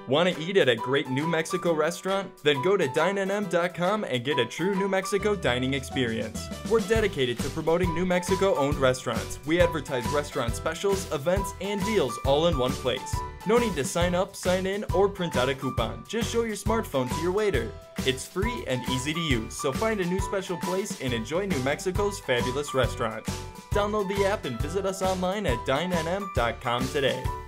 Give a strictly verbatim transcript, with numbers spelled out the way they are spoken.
Want to eat at a great New Mexico restaurant? Then go to Dine N M dot com and get a true New Mexico dining experience. We're dedicated to promoting New Mexico-owned restaurants. We advertise restaurant specials, events, and deals all in one place. No need to sign up, sign in, or print out a coupon. Just show your smartphone to your waiter. It's free and easy to use, so find a new special place and enjoy New Mexico's fabulous restaurants. Download the app and visit us online at Dine N M dot com today.